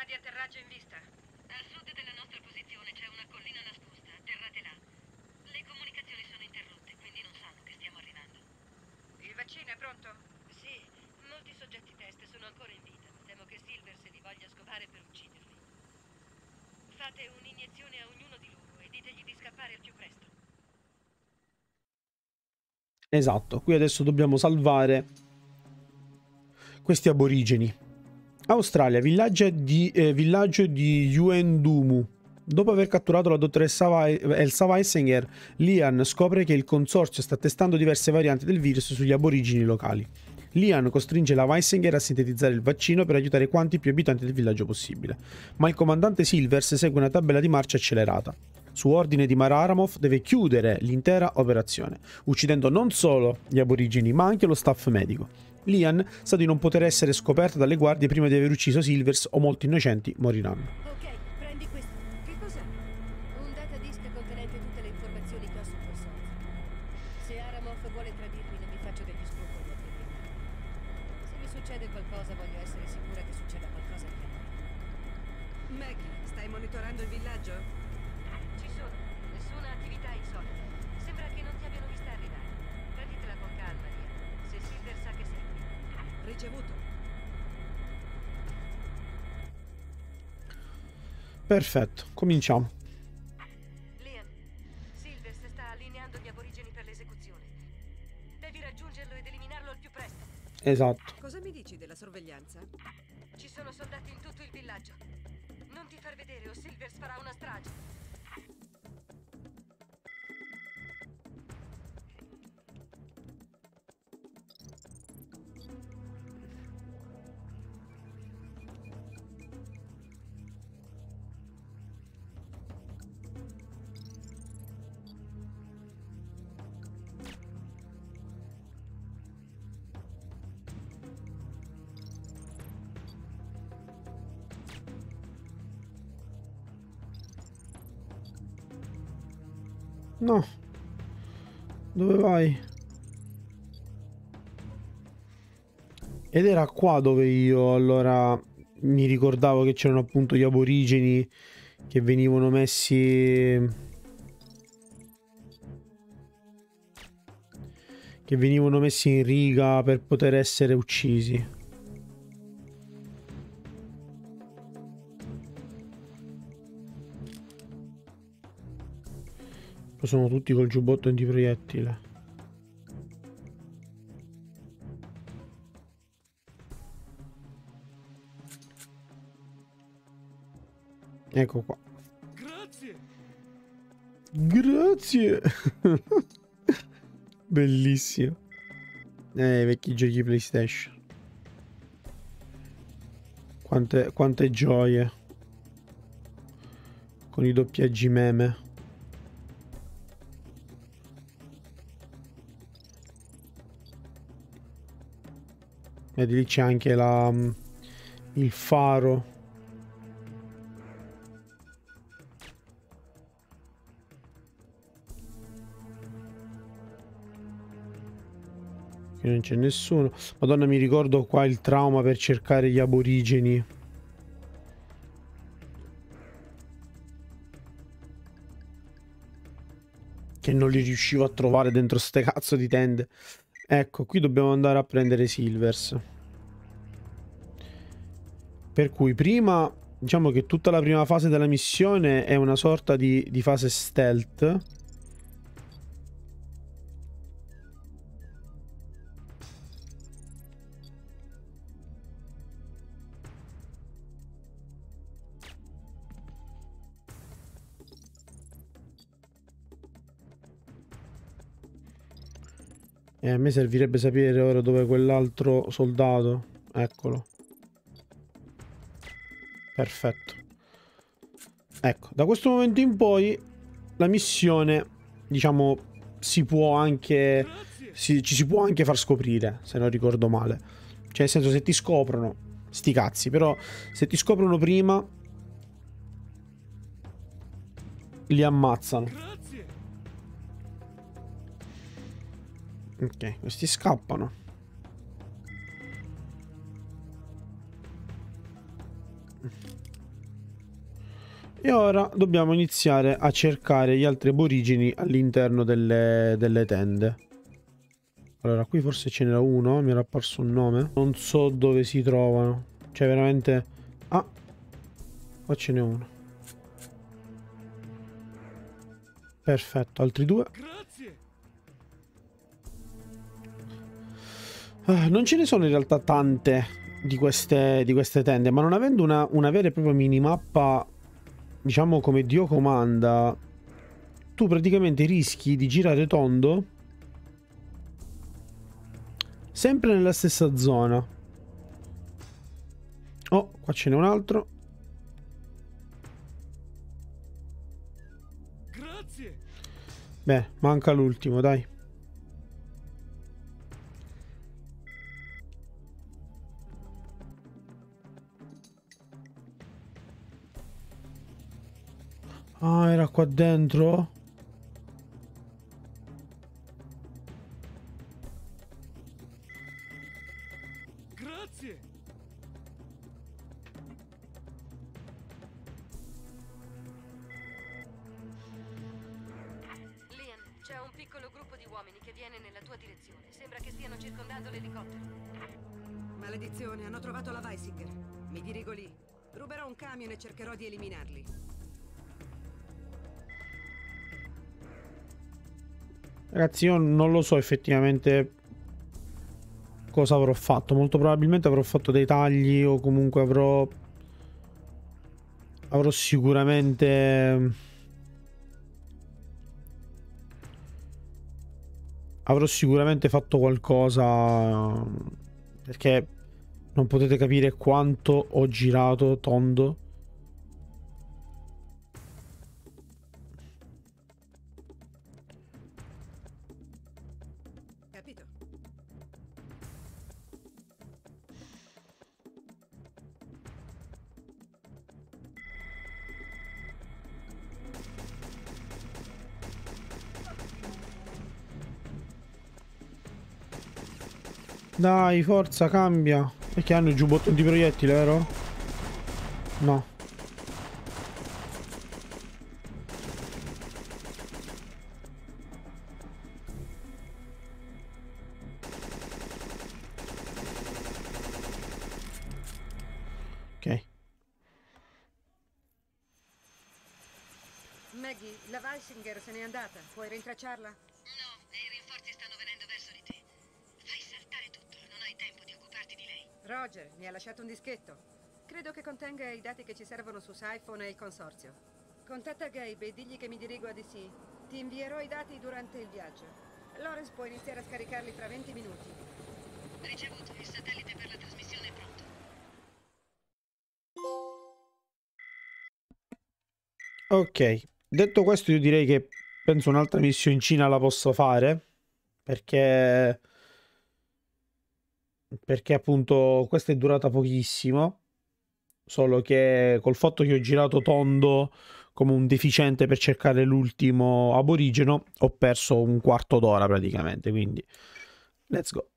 di atterraggio in vista. A sud della nostra posizione c'è una collina nascosta. Atterrate là. Le comunicazioni sono interrotte, quindi non sanno che stiamo arrivando. Il vaccino è pronto? Sì, molti soggetti test sono ancora in vita. Temo che Silvers li voglia scovare per ucciderli. Fate un'iniezione a ognuno di loro e ditegli di scappare al più presto. Esatto, qui adesso dobbiamo salvare questi aborigeni. Australia, villaggio di Yuendumu. Dopo aver catturato la dottoressa Elsa Weisinger, Lian scopre che il consorzio sta testando diverse varianti del virus sugli aborigeni locali. Lian costringe la Weisinger a sintetizzare il vaccino per aiutare quanti più abitanti del villaggio possibile, ma il comandante Silvers segue una tabella di marcia accelerata. Su ordine di Mara Aramov deve chiudere l'intera operazione, uccidendo non solo gli aborigeni ma anche lo staff medico. Lian sa di non poter essere scoperta dalle guardie prima di aver ucciso Silvers o molti innocenti moriranno. Ok, prendi questo. Che cos'è? Un datadisk contenente tutte le informazioni che ho sul consorzio. Se Aramov vuole tradirmi, non mi faccio degli scrupoli a tradirmi. Se mi succede qualcosa, voglio essere sicura che succeda qualcosa anche a me. Maggie, stai monitorando il villaggio? Ci sono. Nessuna attività insolita. Sembra che non ti abbiano vista arrivare. Prenditela con calma, Lia. Se Silver sa che sei qui. Ricevuto. Perfetto, cominciamo. Liam, Silver sta allineando gli aborigeni per l'esecuzione. Devi raggiungerlo ed eliminarlo al più presto. Esatto. Cosa mi dici della sorveglianza? Ci sono soldati in tutto il villaggio. Non ti far vedere o Silver farà una strage. No. Dove vai? Ed era qua dove io allora mi ricordavo che c'erano appunto gli aborigeni che venivano messi in riga per poter essere uccisi. Sono tutti col giubbotto antiproiettile. Ecco qua. Grazie. Grazie. Bellissimo. Vecchi giochi PlayStation. Quante gioie. Con i doppiaggi meme. Vedi lì c'è anche il faro. Qui non c'è nessuno. Madonna, mi ricordo qua il trauma per cercare gli aborigeni. Che non li riuscivo a trovare dentro ste cazzo di tende. Ecco, qui dobbiamo andare a prendere Silvers. Per cui prima, diciamo che tutta la prima fase della missione è una sorta di fase stealth. A me servirebbe sapere ora dove è quell'altro soldato. Eccolo. Perfetto. Ecco, da questo momento in poi la missione, diciamo, si può anche... ci si può anche far scoprire, se non ricordo male. Cioè, nel senso, se ti scoprono, sti cazzi, però se ti scoprono prima, li ammazzano. Ok, questi scappano. E ora dobbiamo iniziare a cercare gli altri aborigeni all'interno delle tende. Allora, qui forse ce n'era uno, mi era apparso un nome. Non so dove si trovano. Cioè, veramente... Ah, qua ce n'è uno. Perfetto, altri due. Grazie. Non ce ne sono in realtà tante di queste tende, ma non avendo una vera e propria minimappa, diciamo come Dio comanda, tu praticamente rischi di girare tondo sempre nella stessa zona. Oh, qua ce n'è un altro. Grazie. Beh, manca l'ultimo, dai. Ah, era qua dentro? Grazie. Liam, c'è un piccolo gruppo di uomini che viene nella tua direzione. Sembra che stiano circondando l'elicottero. Maledizione, hanno trovato la Weisinger. Mi dirigo lì. Ruberò un camion e cercherò di eliminarli. Ragazzi, io non lo so effettivamente cosa avrò fatto. Molto probabilmente avrò fatto dei tagli o comunque avrò sicuramente fatto qualcosa, perché non potete capire quanto ho girato tondo. Capito? Dai, forza, cambia. Perché hanno il giubbotto di proiettile, vero? No. Ok. Maggie, la Weisinger se n'è andata. Puoi rintracciarla? No, i rinforzi stanno venendo verso di te. Fai saltare tutto, non hai tempo di occuparti di lei. Roger, mi ha lasciato un dischetto. Credo che contenga i dati che ci servono su Siphon e il consorzio. Contatta Gabe e digli che mi dirigo a DC. Ti invierò i dati durante il viaggio. Lawrence può iniziare a scaricarli tra 20 minuti. Ricevuto, il satellite per la trasmissione è pronto. Ok. Detto questo, io direi che penso un'altra missione in Cina la posso fare. Perché appunto questa è durata pochissimo. Solo che col fatto che ho girato tondo come un deficiente per cercare l'ultimo aborigeno, ho perso un quarto d'ora praticamente. Quindi, let's go.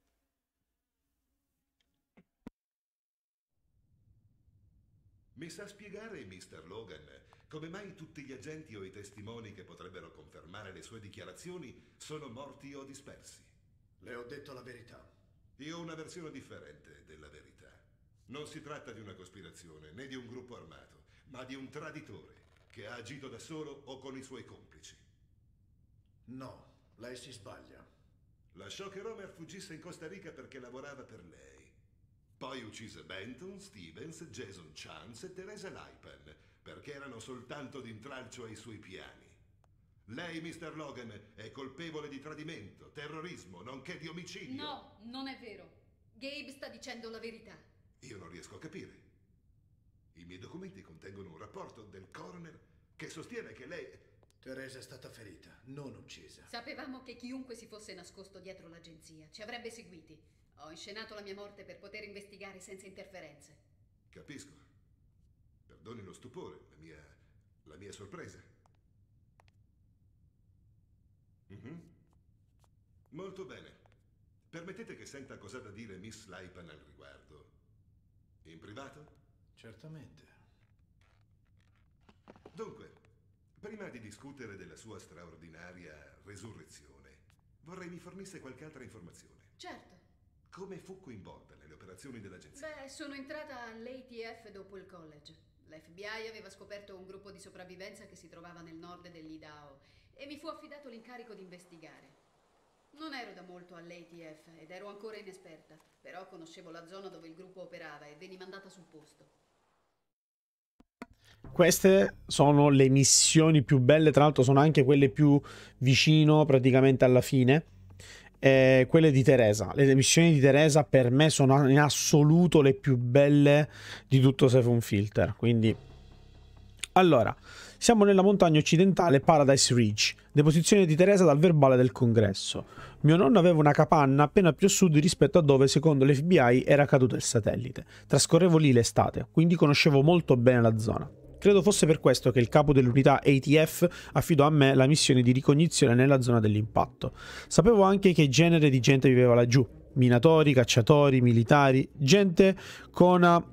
Mi sa spiegare, Mr. Logan, come mai tutti gli agenti o i testimoni che potrebbero confermare le sue dichiarazioni sono morti o dispersi? Le ho detto la verità. Io ho una versione differente della verità. Non si tratta di una cospirazione, né di un gruppo armato, ma di un traditore che ha agito da solo o con i suoi complici. No, lei si sbaglia. Lasciò che Romer fuggisse in Costa Rica perché lavorava per lei. Poi uccise Benton, Stevens, Jason Chance e Teresa Lipen perché erano soltanto d'intralcio ai suoi piani. Lei, Mr. Logan, è colpevole di tradimento, terrorismo, nonché di omicidio. No, non è vero. Gabe sta dicendo la verità. Io non riesco a capire. I miei documenti contengono un rapporto del coroner che sostiene che lei... Teresa è stata ferita, non uccisa. Sapevamo che chiunque si fosse nascosto dietro l'agenzia ci avrebbe seguiti. Ho inscenato la mia morte per poter investigare senza interferenze. Capisco. Perdoni lo stupore, la mia sorpresa. Molto bene. Permettete che senta cosa ha da dire Miss Lipen al riguardo. In privato? Certamente. Dunque, prima di discutere della sua straordinaria resurrezione, vorrei mi fornisse qualche altra informazione. Certo. Come fu coinvolta nelle operazioni dell'agenzia? Beh, sono entrata all'ATF dopo il college. L'FBI aveva scoperto un gruppo di sopravvivenza che si trovava nel nord dell'Idaho e mi fu affidato l'incarico di investigare. Non ero da molto all'ATF ed ero ancora inesperta, però conoscevo la zona dove il gruppo operava e veni mandata sul posto. Queste sono le missioni più belle, tra l'altro sono anche quelle più vicino praticamente alla fine. Quelle di Teresa, le missioni di Teresa per me sono in assoluto le più belle di tutto Siphon Filter. Quindi, allora, siamo nella montagna occidentale Paradise Ridge, deposizione di Teresa dal verbale del congresso. Mio nonno aveva una capanna appena più a sud rispetto a dove, secondo l'FBI, era caduto il satellite. Trascorrevo lì l'estate, quindi conoscevo molto bene la zona. Credo fosse per questo che il capo dell'unità ATF affidò a me la missione di ricognizione nella zona dell'impatto. Sapevo anche che genere di gente viveva laggiù. Minatori, cacciatori, militari, gente come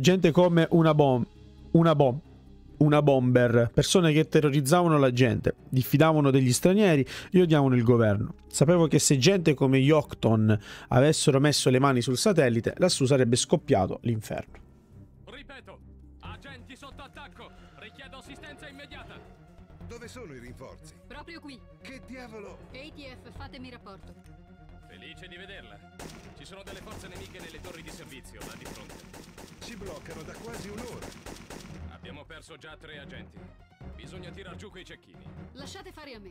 una bomber, persone che terrorizzavano la gente, diffidavano degli stranieri e odiavano il governo. Sapevo che se gente come Yocton avessero messo le mani sul satellite, lassù sarebbe scoppiato l'inferno. Ripeto, agenti sotto attacco, richiedo assistenza immediata. Dove sono i rinforzi? Proprio qui. Che diavolo? ATF, fatemi rapporto. Felice di vederla. Ci sono delle forze nemiche nelle torri di servizio là di fronte. Ci bloccano da quasi un'ora. Abbiamo perso già 3 agenti. Bisogna tirar giù quei cecchini. Lasciate fare a me.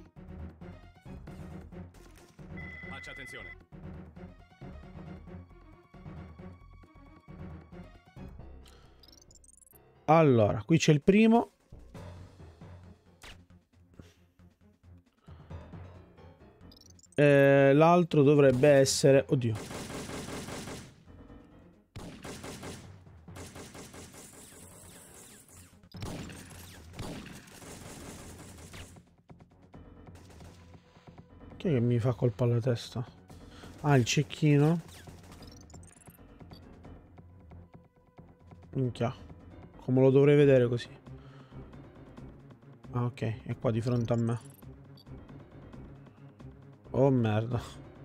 Faccia attenzione. Allora, qui c'è il primo. L'altro dovrebbe essere... Oddio. Chi è che mi fa colpo alla testa? Ah, il cecchino. Minchia. Come lo dovrei vedere così? Ah, ok, è qua di fronte a me. Oh merda.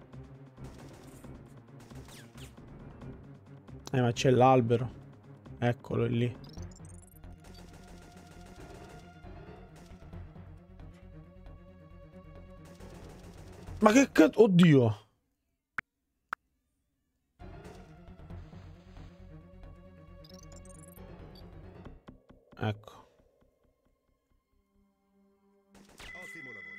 Ma c'è l'albero. Eccolo lì. Ma che cazzo? Oddio. Ecco. Ottimo lavoro.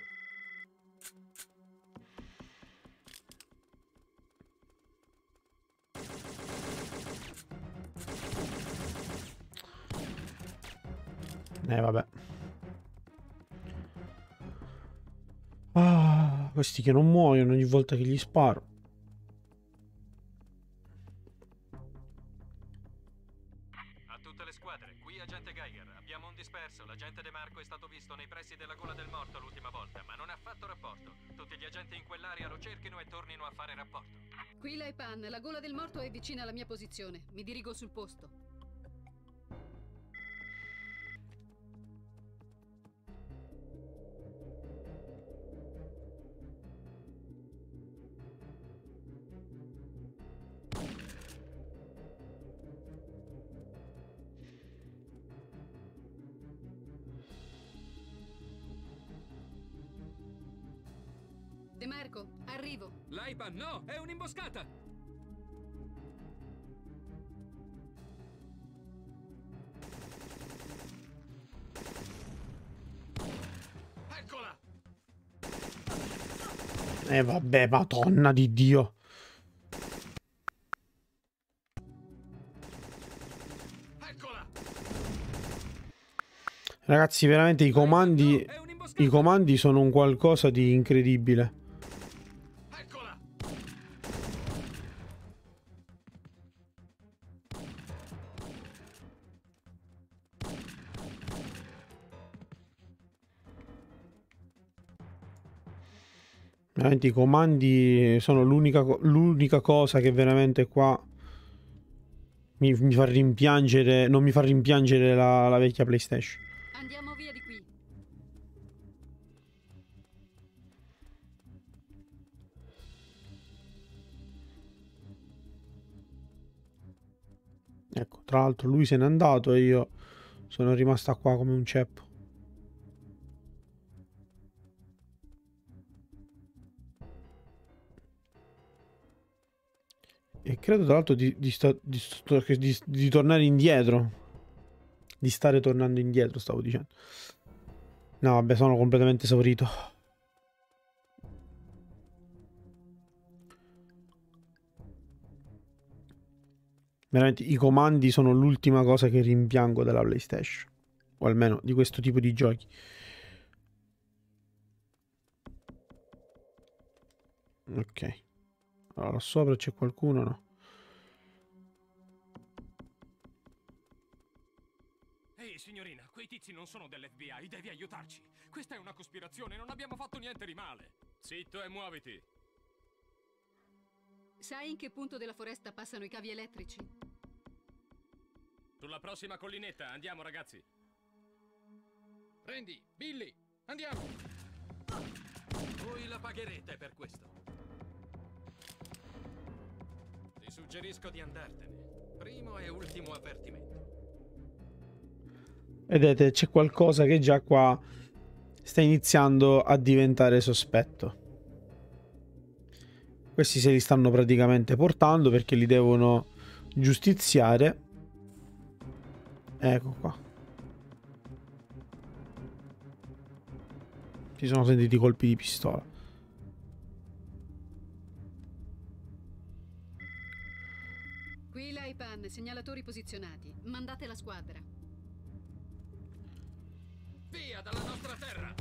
Vabbè. Ah, questi che non muoiono ogni volta che gli sparo. A tutte le squadre, qui agente Geiger. Abbiamo un disperso. L'agente De Marco è stato visto nei pressi della Gola del Morto l'ultima volta, ma non ha fatto rapporto. Tutti gli agenti in quell'area lo cerchino e tornino a fare rapporto. Qui Laipan, la Gola del Morto è vicina alla mia posizione. Mi dirigo sul posto. De Marco, arrivo. Laipan, no! È un'imboscata! Eccola! Vabbè, madonna di Dio. Eccola! Ragazzi, veramente i comandi sono un qualcosa di incredibile. Eccola! Veramente i comandi sono l'unica cosa che veramente qua mi fa rimpiangere, non mi fa rimpiangere la vecchia PlayStation. Andiamo via di qui. Ecco, tra l'altro lui se n'è andato e io sono rimasta qua come un ceppo. E credo tra l'altro di tornare indietro. Di stare tornando indietro, stavo dicendo. No, vabbè, sono completamente esaurito. Veramente i comandi sono l'ultima cosa che rimpiango della PlayStation. O almeno di questo tipo di giochi. Ok. Allora, là sopra c'è qualcuno, no? Ehi, signorina, quei tizi non sono dell'FBI, devi aiutarci. Questa è una cospirazione, non abbiamo fatto niente di male. Zitto e muoviti. Sai in che punto della foresta passano i cavi elettrici? Sulla prossima collinetta, andiamo ragazzi. Randy, Billy, andiamo. Voi la pagherete per questo. Ti suggerisco di andartene. Primo e ultimo avvertimento. Vedete, c'è qualcosa che già qua sta iniziando a diventare sospetto. Questi se li stanno praticamente portando perché li devono giustiziare. Ecco qua. Si sono sentiti colpi di pistola. Qui l'Aipan, segnalatori posizionati. Mandate la squadra. Via dalla nostra terra!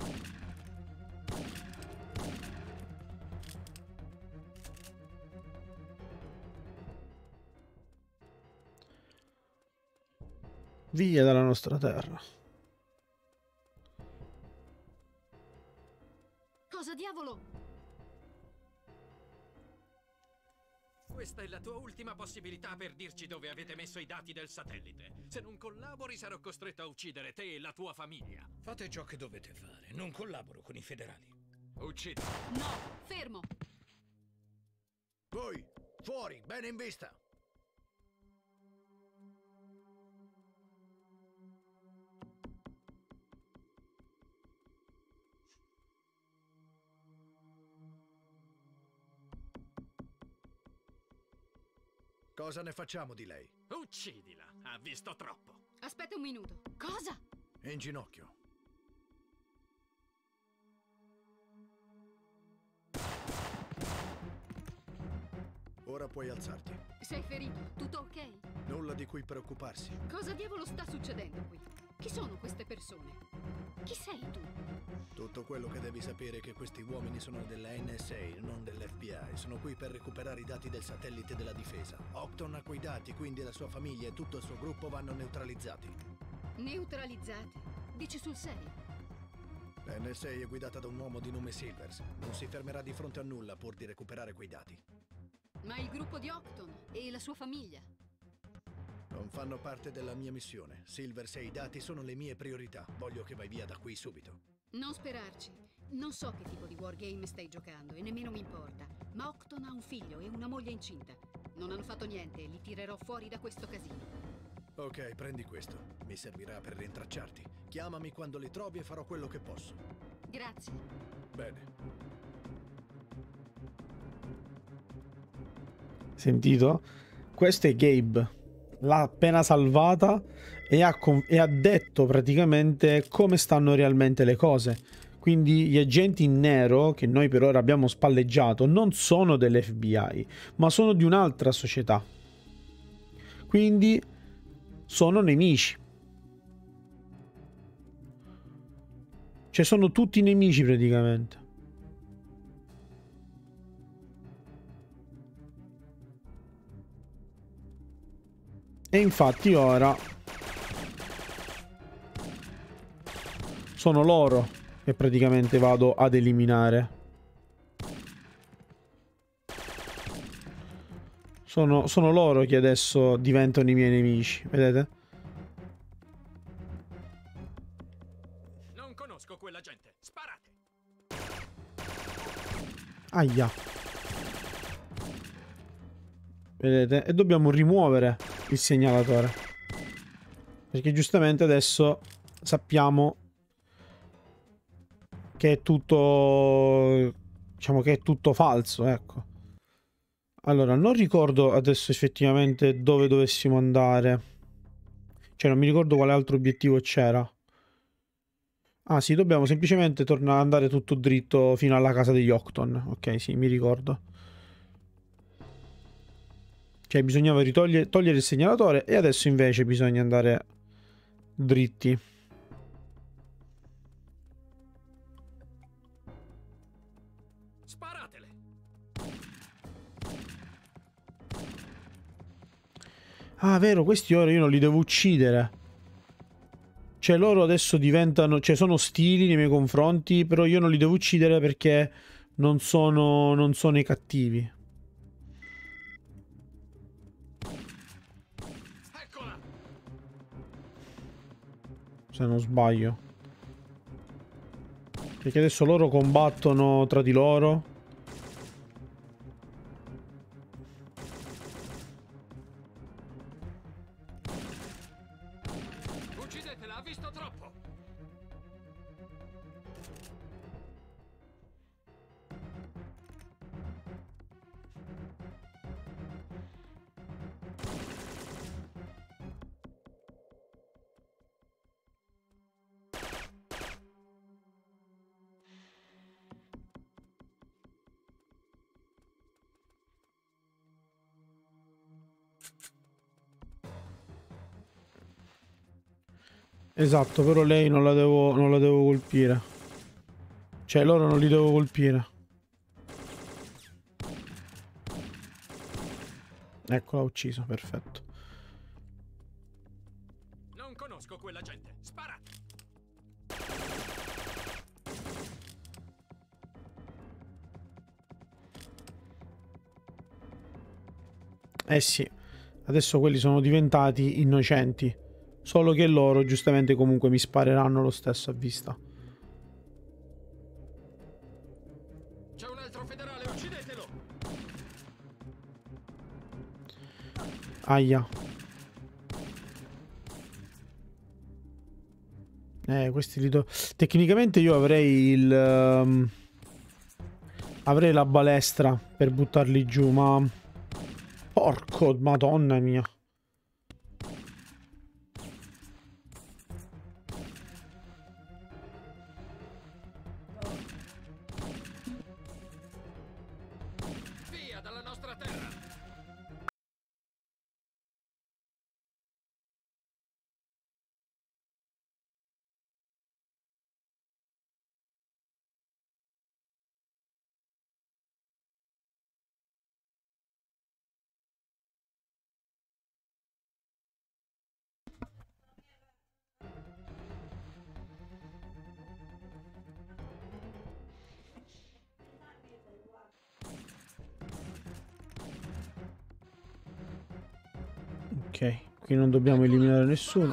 Via dalla nostra terra. Cosa diavolo? Questa è la tua ultima possibilità per dirci dove avete messo i dati del satellite. Se non collabori sarò costretto a uccidere te e la tua famiglia. Fate ciò che dovete fare. Non collaboro con i federali. Uccidi. No, fermo. Voi, fuori, bene in vista. Cosa ne facciamo di lei? Uccidila. Ha visto troppo. Aspetta un minuto. Cosa? È in ginocchio. Ora puoi alzarti. Sei ferito? Tutto ok? Nulla di cui preoccuparsi. Cosa diavolo sta succedendo qui? Chi sono queste persone? Chi sei tu? Tutto quello che devi sapere è che questi uomini sono della NSA, non dell'FBI. Sono qui per recuperare i dati del satellite della difesa. Octon ha quei dati, quindi la sua famiglia e tutto il suo gruppo vanno neutralizzati. Neutralizzati? Dici sul serio? La NSA è guidata da un uomo di nome Silvers. Non si fermerà di fronte a nulla pur di recuperare quei dati. Ma il gruppo di Octon e la sua famiglia? Non fanno parte della mia missione. Silvers e i dati sono le mie priorità. Voglio che vai via da qui subito. Non sperarci. Non so che tipo di wargame stai giocando e nemmeno mi importa. Ma Octon ha un figlio e una moglie incinta. Non hanno fatto niente e li tirerò fuori da questo casino. Ok, prendi questo. Mi servirà per rintracciarti. Chiamami quando li trovi e farò quello che posso. Grazie. Bene. Sentito? Questo è Gabe. L'ha appena salvata e ha detto praticamente come stanno realmente le cose. Quindi gli agenti in nero, che noi per ora abbiamo spalleggiato, non sono dell'FBI, ma sono di un'altra società. Quindi sono nemici. Cioè sono tutti nemici praticamente. E infatti ora sono loro che praticamente vado ad eliminare. Sono loro che adesso diventano i miei nemici, vedete? Non conosco quella gente. Sparate. Aia. Vedete? E dobbiamo rimuovere il segnalatore. Perché giustamente adesso sappiamo che è tutto, diciamo che è tutto falso, ecco. Allora, non ricordo adesso effettivamente dove dovessimo andare. Cioè, non mi ricordo quale altro obiettivo c'era. Ah sì, dobbiamo semplicemente tornare ad andare tutto dritto fino alla casa degli Octon. Ok, sì, mi ricordo. Cioè, bisognava togliere il segnalatore e adesso invece bisogna andare dritti. Sparatele! Ah, vero, questi ora io non li devo uccidere. Cioè, loro adesso diventano... Cioè, sono ostili nei miei confronti, però io non li devo uccidere perché non sono i cattivi. Eccola! Se non sbaglio. Perché adesso loro combattono tra di loro. Uccidetela, ha visto troppo! Esatto, però lei non la devo colpire. Cioè, loro non li devo colpire. Ecco, l'ha ucciso, perfetto. Non conosco quella gente. Spara! Eh sì, adesso quelli sono diventati innocenti. Solo che loro, giustamente, comunque mi spareranno lo stesso a vista. C'è un altro federale, uccidetelo! Aia. Questi li do... Tecnicamente io avrei il... avrei la balestra per buttarli giù, ma... Porco, madonna mia. Via dalla nostra terra! Ok, qui non dobbiamo eliminare nessuno.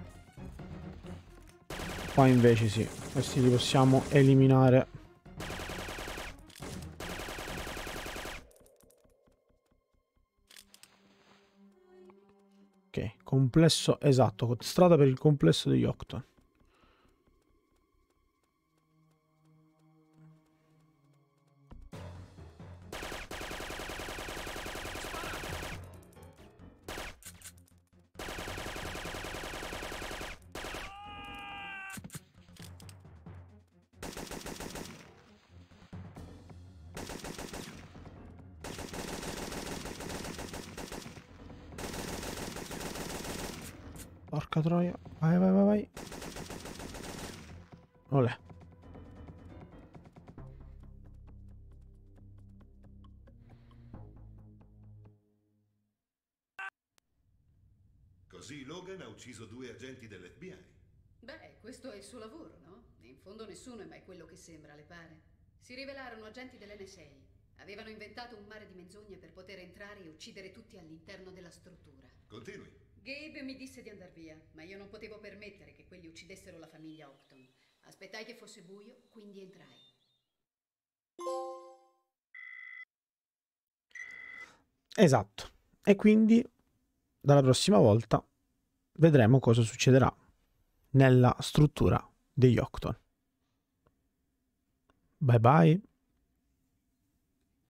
Qua invece sì, questi li possiamo eliminare. Ok, complesso esatto, strada per il complesso degli Octon. Porca troia, vai vai vai vai. Olè. Così Logan ha ucciso 2 agenti dell'FBI. Beh, questo è il suo lavoro, no? In fondo nessuno è mai quello che sembra, le pare? Si rivelarono agenti dell'NSA. Avevano inventato un mare di menzogne per poter entrare e uccidere tutti all'interno della struttura. Continui. Gabe mi disse di andar via, ma io non potevo permettere che quelli uccidessero la famiglia Octon. Aspettai che fosse buio, quindi entrai. Esatto. E quindi dalla prossima volta vedremo cosa succederà nella struttura degli Octon. Bye bye.